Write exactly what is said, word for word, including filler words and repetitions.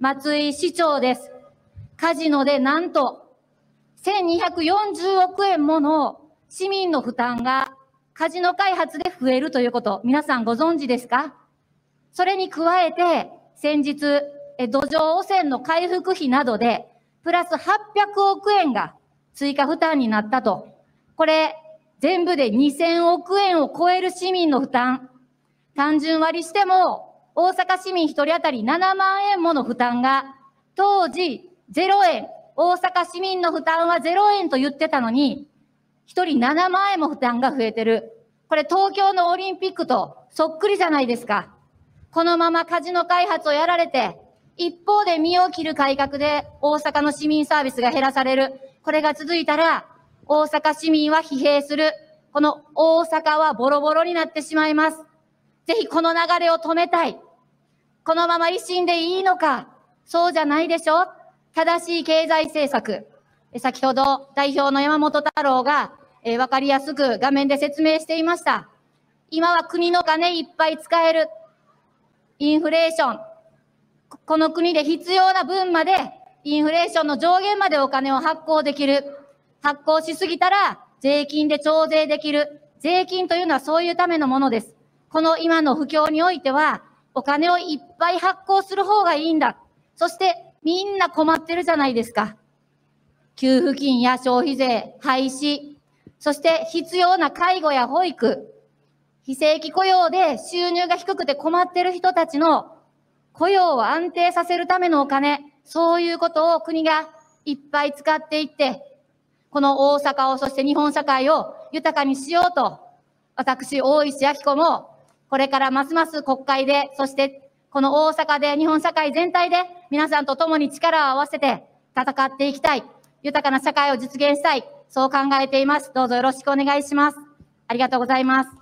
松井市長です。カジノでなんとせんにひゃくよんじゅうおくえんもの市民の負担がカジノ開発で増えるということ、皆さんご存知ですか？それに加えて、先日、え土壌汚染の回復費などで、プラスはっぴゃくおくえんが追加負担になったと。これ、全部でにせんおくえんを超える市民の負担。単純割りしても、大阪市民ひとり当たりななまんえんもの負担が、当時ゼロえん、大阪市民の負担はゼロえんと言ってたのに、ひとりななまんえんも負担が増えてる。これ東京のオリンピックとそっくりじゃないですか。このままカジノ開発をやられて、一方で身を切る改革で大阪の市民サービスが減らされる。これが続いたら、大阪市民は疲弊する。この大阪はボロボロになってしまいます。ぜひこの流れを止めたい。このまま維新でいいのか、そうじゃないでしょ。正しい経済政策。先ほど代表の山本太郎が、えー、わかりやすく画面で説明していました。今は国の金いっぱい使える。インフレーション。この国で必要な分まで、インフレーションの上限までお金を発行できる。発行しすぎたら、税金で徴税できる。税金というのはそういうためのものです。この今の不況においては、お金をいっぱい発行する方がいいんだ。そして、みんな困ってるじゃないですか。給付金や消費税、廃止。そして必要な介護や保育。非正規雇用で収入が低くて困ってる人たちの雇用を安定させるためのお金、そういうことを国がいっぱい使っていって、この大阪を、そして日本社会を豊かにしようと、私、大石晃子も、これからますます国会で、そしてこの大阪で、日本社会全体で、皆さんと共に力を合わせて戦っていきたい。豊かな社会を実現したい。そう考えています。どうぞよろしくお願いします。ありがとうございます。